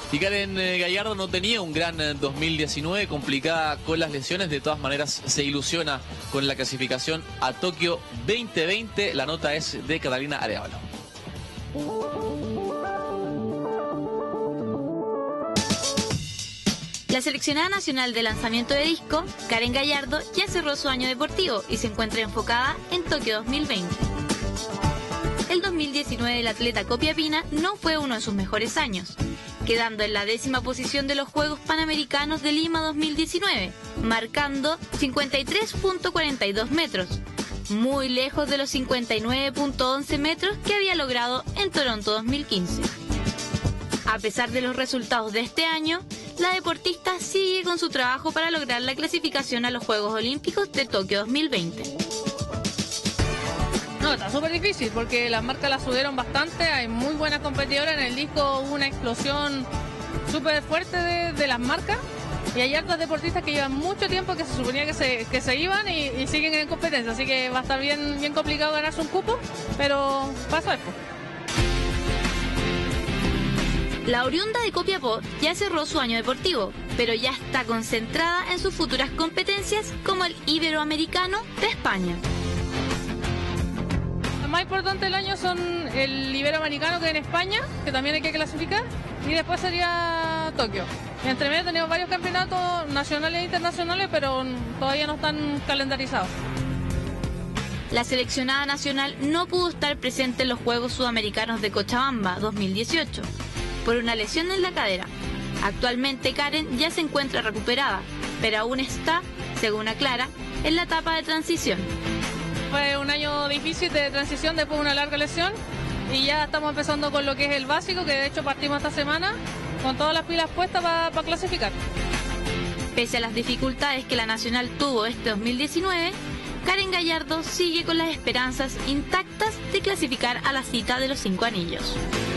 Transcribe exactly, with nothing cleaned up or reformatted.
Y Karen eh, Gallardo no tenía un gran eh, dos mil diecinueve, complicada con las lesiones. De todas maneras, se ilusiona con la clasificación a Tokio veinte veinte. La nota es de Catalina Arevalo. La seleccionada nacional de lanzamiento de disco, Karen Gallardo, ya cerró su año deportivo y se encuentra enfocada en Tokio dos mil veinte. El dos mil diecinueve del atleta copiapina no fue uno de sus mejores años, quedando en la décima posición de los Juegos Panamericanos de Lima dos mil diecinueve, marcando cincuenta y tres punto cuarenta y dos metros, muy lejos de los cincuenta y nueve punto once metros que había logrado en Toronto dos mil quince. A pesar de los resultados de este año, la deportista sigue con su trabajo para lograr la clasificación a los Juegos Olímpicos de Tokio dos mil veinte. No, está súper difícil porque las marcas las subieron bastante, hay muy buenas competidoras, en el disco hubo una explosión súper fuerte de, de las marcas y hay hartas deportistas que llevan mucho tiempo que se suponía que se, que se iban y, y siguen en competencia, así que va a estar bien, bien complicado ganarse un cupo, pero paso a esto. La oriunda de Copiapó ya cerró su año deportivo, pero ya está concentrada en sus futuras competencias como el Iberoamericano de España. Lo más importante del año son el Iberoamericano que en España, que también hay que clasificar, y después sería Tokio. Entre medio tenemos varios campeonatos nacionales e internacionales, pero todavía no están calendarizados. La seleccionada nacional no pudo estar presente en los Juegos Sudamericanos de Cochabamba dos mil dieciocho por una lesión en la cadera. Actualmente Karen ya se encuentra recuperada, pero aún está, según aclara, en la etapa de transición. Fue un año difícil de transición después de una larga lesión y ya estamos empezando con lo que es el básico, que de hecho partimos esta semana con todas las pilas puestas para pa clasificar. Pese a las dificultades que la nacional tuvo este dos mil diecinueve, Karen Gallardo sigue con las esperanzas intactas de clasificar a la cita de los cinco anillos.